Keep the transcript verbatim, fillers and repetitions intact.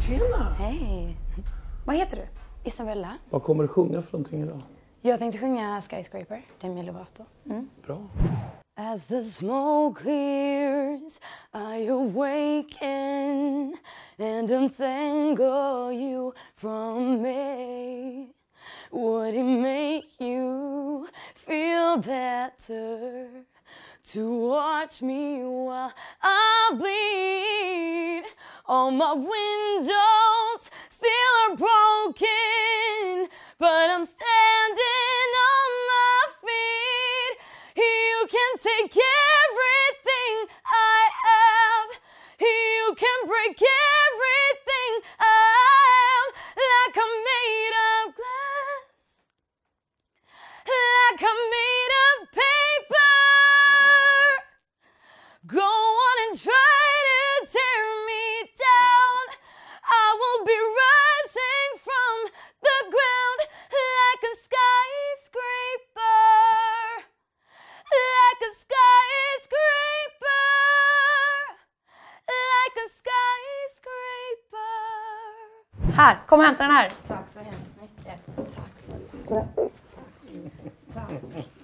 Tjena! Hej! Vad heter du? Isabella. Vad kommer du sjunga för någonting idag? Jag tänkte sjunga Skyscraper, Demi Lovato. Mm. Bra. As the smoke clears, I awaken and untangle you from me. Would it make you feel better to watch me while I bleed? All my windows still are broken, but I'm standing on my feet. You can take everything I have. You can break everything I am. Like I'm made of glass, like I'm made of paper. Go on and try to tear me down. I will be rising from the ground like a skyscraper, like a skyscraper, like a skyscraper. Här, kom och hämta den här. Tack så hemskt mycket. Tack. Tack.